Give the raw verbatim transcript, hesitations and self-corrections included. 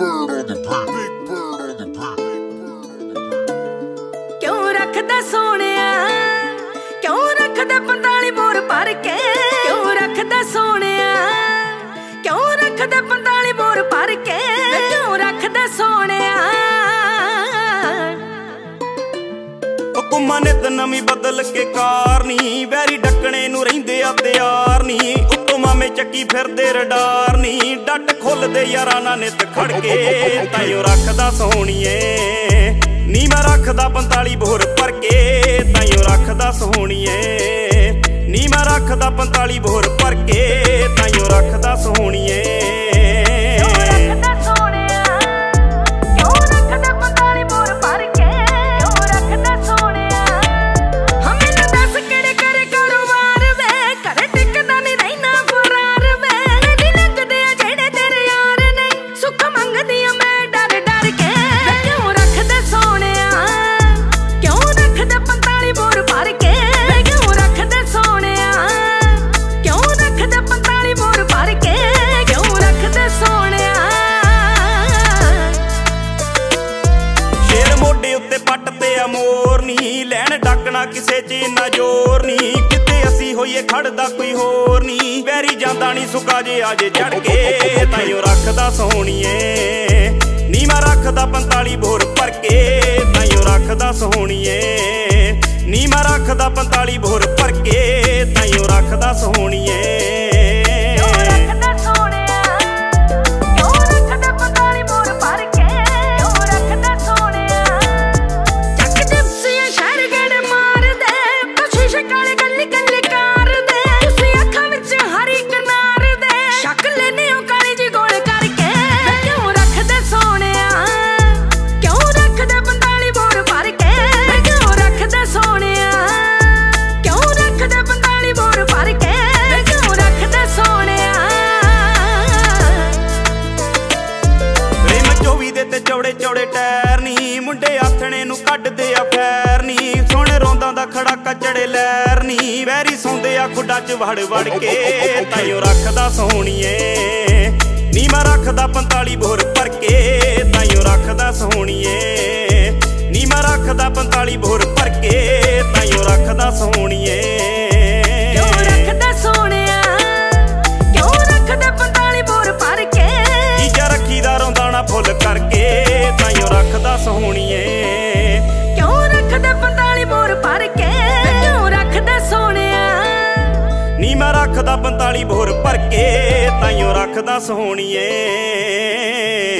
क्यों रखदा सोनिया क्यों रखदा पंताली बोर भर के क्यों रखदा सोनिया क्यों रखदा पंताली बोर भर के क्यों रखदा सोनिया हुक्मां नित नवीं बदल के कारनी वैरी डकणे नूं रहिंदे आ तैयार नी उत्तों मामे चक्की फिरदे रडार नी डट खुलदे यारां नाल नित खड़के ताइयों रखदा सोहणीए नी मैं रखदा पंताली बोर भर के ताइयों रखदा सोहणीए नी मैं रखदा पंताली बोर भर के ताइयों रखदा सोहणीए लैन डाकना किसे च इन्ना जोर नी किते असी होइए खड़दा कोई होर नी वैरी जांदा नी सुका जे आजे चढ़ के ताइयों रखदा सोहणीए नी मैं रखदा पंताली बोर भर के ताइयों रखदा सोहणीए नी मैं रखदा पंताली बोर भर के ताइयों रखदा सोहणीए चौड़े चौड़े टैर नी मुंडे आथणे नूं कड्डदे आ फैर नी सुण रोंदा दा खड़ा कचड़े लैर नी वैरी सौंदे आ खुड्डा च वड़ वड़ के ताइयों रखदा सोहणीए नी मैं रखदा पंताली बोर भर के ताइयों रखदा सोहणीए नी मैं रखदा पंताली बोर भर के ताइयों रखदा सोहणीए फुल करके ताइयों रखदा सोहणीए क्यों रखदा पंताली बोर भर के क्यों रखदा सोहणिया नी मैं रखदा पंताली बोर भर के ताइयों रखदा सोहणीए।